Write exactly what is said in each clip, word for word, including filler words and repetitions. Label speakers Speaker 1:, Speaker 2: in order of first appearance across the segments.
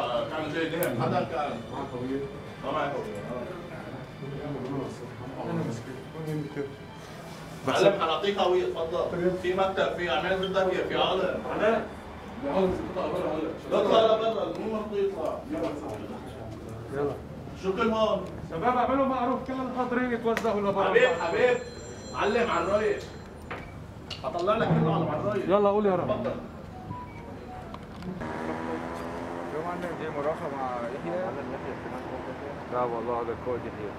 Speaker 1: كان جاي دهن هذا كان معاه طويل ما معاه طويل معلم حنعطيك هوية تفضل في مكتب في اعمال بدك في عالم علاء عالم تطلع برا هلا اطلع لبرا مو مرضي يطلع يلا شو كل هون
Speaker 2: شباب اعملوا معروف كل الحاضرين يتوزعوا لبرا
Speaker 1: حبيب حبيب معلم على الرايق هطلع لك كله على الرايق
Speaker 2: يلا قول يا رب
Speaker 1: تفضل
Speaker 3: شو معلم جاي مرافقة مع يحيى؟ لا والله هذا كود يحيى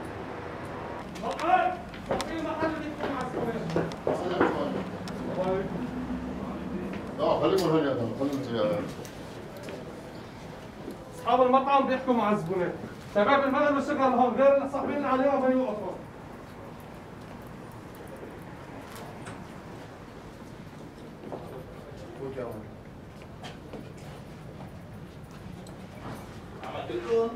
Speaker 2: محل في محل بيحكوا مع الزبائن
Speaker 4: اه خليكم هون يا ادم خليكم يا
Speaker 2: اصحاب المطعم بيحكوا مع الزبونات شباب البلد والشغل هون غير صاحبين اللي عليهم ما يوقفوا
Speaker 1: عملت لكم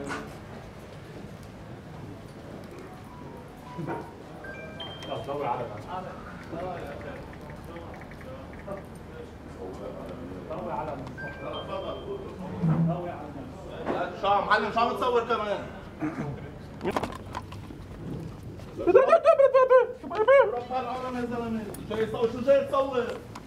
Speaker 2: دور على دور على
Speaker 1: شو عم معلم شو عم تصور كمان؟ رب هالعالم يا زلمه جاي تصور شو جاي تصور؟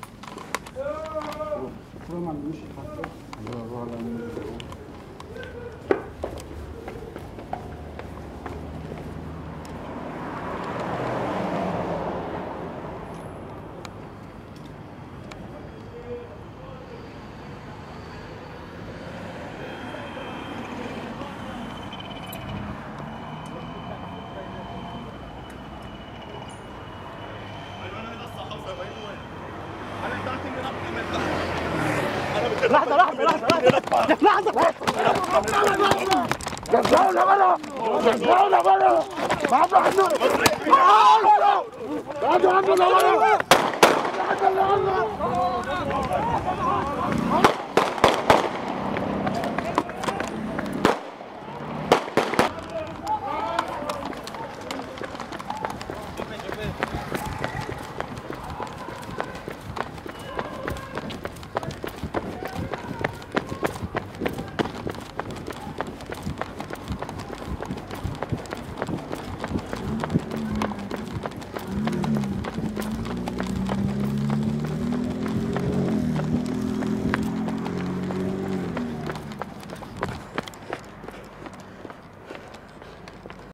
Speaker 5: لحظة لحظة لحظة لحظة لحظة جزاونا بلا جزاونا بلا بعد عنه بعد عنه بلا